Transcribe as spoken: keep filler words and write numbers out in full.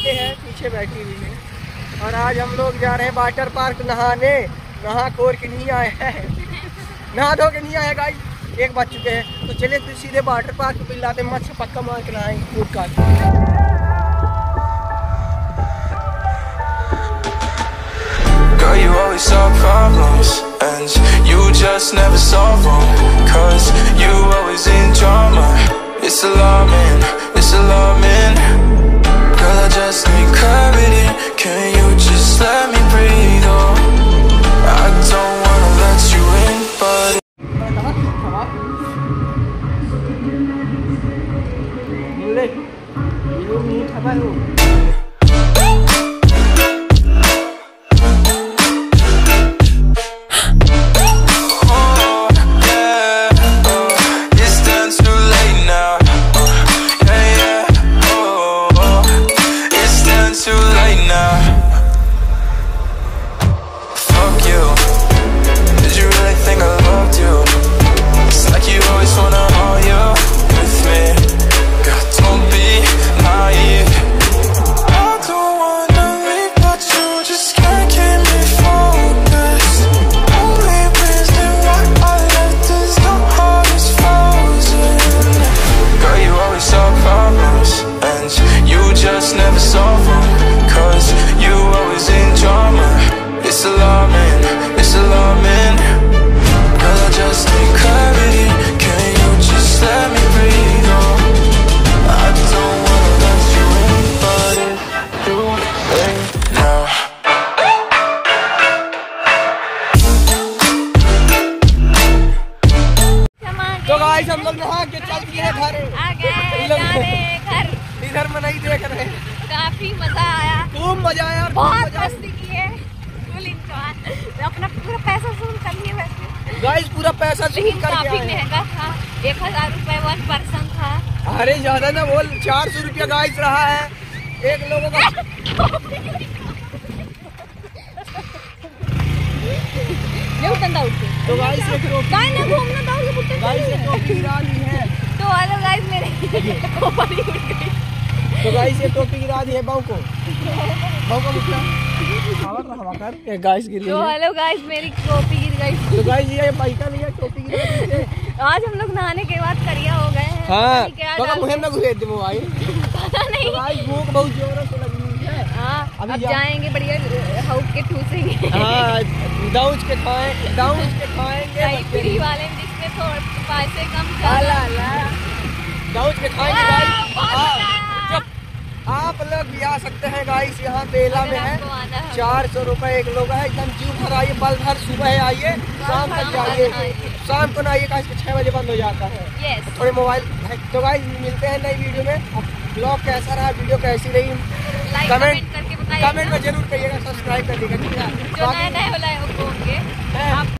बच्चे हैं पीछे बैठी हुई है। और आज हम लोग जा रहे हैं वाटर पार्क नहाने। नहा खोर के नहीं आए हैं, नहा धो के नहीं आए गाइस, एक बज चुके हैं। तो चले तो सीधे वाटर पार्क पे लाते मच्छर पक्का मार के नहाएंगे कूद काट। Girl, you always solve problems and you just never solve them, cause you always in drama. It's alarming, it's alarming. Girl, I just need clarity. Can you just let me breathe? Oh, I don't wanna let you in, but हम लोग नहा के चल दिए घर। इधर में नहीं देख रहे। काफी मजा आया, खूब मजा आया, बहुत मस्ती की है, फुल एंजॉय। अपना पूरा पैसा वसूल कर लिए वैसे गाइस, पूरा पैसा वसूल कर काफी महंगा था, एक हजार रुपए वन पर्सन था। अरे ज्यादा ना बोल, चार सौ रुपया गाइस रहा है एक लोगों का। तो गाइस ये गाइस ने घूमना था, ये पुट्टे गाइस ये टोपी गिरा दी है। तो हेलो गाइस, मेरे ऊपर ही उड़ गई। तो गाइस ये टोपी गिरा दी है बाऊ को, बाऊ को मुझे हवा कर हवा कर ये गाइस गिर गई। तो हेलो गाइस, मेरी टोपी गिर गई। तो गाइस ये बाइका नहीं है, टोपी गिर गई। आज हम लोग नहाने के बाद करिया हो गए हैं। हां तो मुझे ना घुसे दे मोबाइल, पता नहीं। तो गाइस भूख बहुत जोरों से लगी हुई है। हां अब जाएंगे बढ़िया हाउस के ठूसेंगे। हां दाऊज के खाएं, दाऊज के खाएंगे फ्री वाले जिसमें थोड़े पैसे कम ला ला दाऊज के खाएंगे गाइस। आप लोग भी आ सकते हैं गाइस, यहाँ बेला में है, चार सौ रुपए एक लोग है। एकदम जीव भर आइए, पल भर सुबह आइए, शाम तक जाइए। शाम को ना आइए गाइस, छह बजे बंद हो जाता है। थोड़े मोबाइल। तो गाइस मिलते हैं नई वीडियो में। ब्लॉग कैसा रहा, वीडियो कैसी रही, कमेंट कमेंट में जरूर करिएगा, सब्सक्राइब कर दीजिएगा। जो नए नए